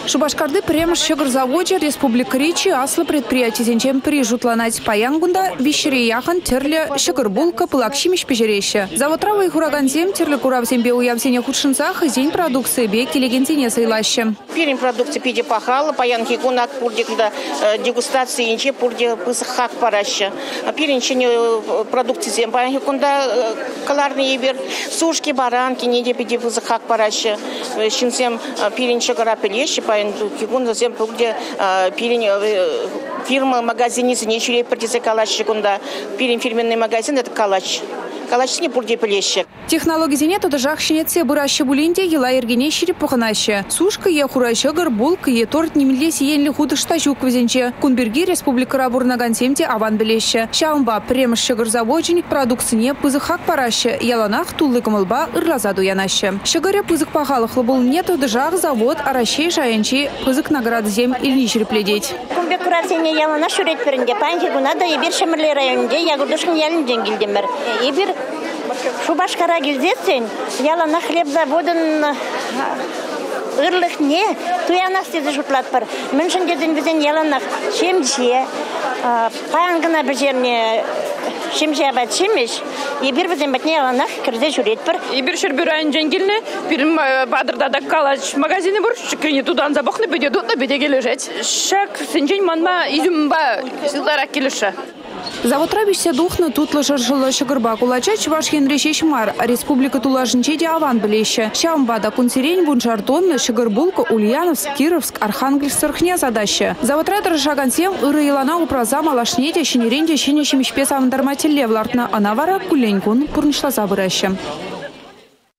Шубашкарды премш щегрзаводе Республика Ричи аслы предприятий зенчем прижутланать паянгунда вещере яхан терле щегрбулка пылакшимиш пежереща. Завод трава и хураганзем терле куравзембе уявзене худшинцах зень продукции бе келегензене сайлаще. Перин продукции пиде пахала, паянки гунак пурде когда дегустации инче пурде пысхак параща. Перин чене продукции зем паянки кунда каларный ибер сушки баранки неде пиде пысхак параща. Шинзем перин щегра пелещи кигунда зем пурде перин фирма магазине зенечуре партиза калач кунда перин фирменный магазин это калач. Калачсыне пурде пелещи. Технологии зенет это жахшинеце бураща булинде ела ергенещире пуханаще. Сушка е хураща горбулка е торт немедле сиенли худышта жук везенче. Кунберги Республика Рабурнагансемте аван белеще. Шаумба премш щегрзаводчик продукцияне пызыхак параще. Яланах туллы кымылба ырлазаду янаще. Щегаре пызык пахалых лыбул нет это жах завод аращей шаянчи пызык наград зем ильничер пледеть. Кунбек куравсене яланах шурет перенде панки гунада ебир шемерле районде ягудышын ялин денгилдемер. Ебир Шубашкара гильдесен, яланах хлеб заводын ырлых не, туянах стеды жутлат пар. Меншин деден бізен яланах шемже, паянгына бір жерне шемже абат шемеш, и бір бізен бәтне яланах кірде жүрет пар. И бір шербер айын жәнгеліне, бірім бадырда да калач магазине бұр, шықыне тудан забақны бөде дұтны бөде кележет. Шак сенжен манма изюмба сылдарак келеші. Завод рабишься духна тут лошаржила щегрба кулача чуваш хенрещ мар, Республика Тулажнчеде аван блеще. Шамбада кунсирень буншартон щегрбулка Ульяновск, Кировск, Архангельск сырхне задаща. Завод райдер шагансем ыры елана упраза малашнете щенеренде щенещим шпесам дармателле влартна, а навара куленькун пурнишла забыраща.